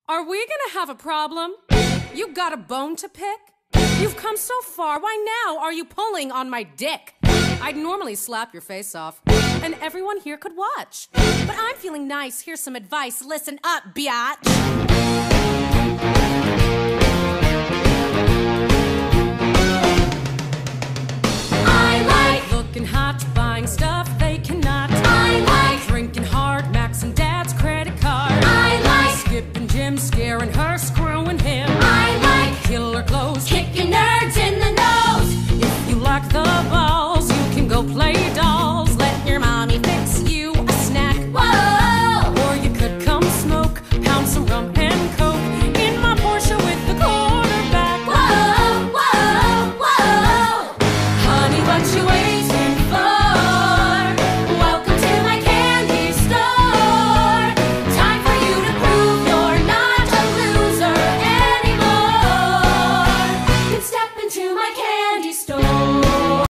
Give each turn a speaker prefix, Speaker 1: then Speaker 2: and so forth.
Speaker 1: Are we gonna have a problem? You got a bone to pick? You've come so far, why now are you pulling on my dick? I'd normally slap your face off, and everyone here could watch. But I'm feeling nice, here's some advice, listen up, biatch. I like looking hot, buying stuff they cannot. I like drinking hard, maxing dad's credit card. I like skipping gym, scaring her, screwing him. I like killer clothes, kicking nerds in the nose. If you like the balls, you can go play dolls. Let your mommy fix you a snack. Whoa! Or you could come smoke, pound some rum and coke in my Porsche with the quarterback. Whoa, whoa, whoa! Honey, what you waiting for? Welcome to my candy store. Time for you to prove you're not a loser anymore. You can step into my candy store.